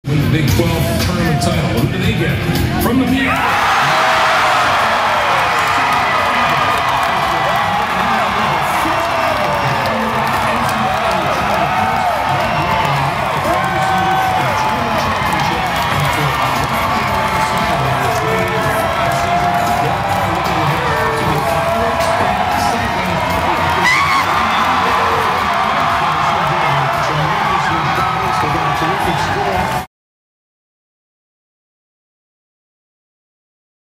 Win the Big 12 tournament title. Who do they get? From the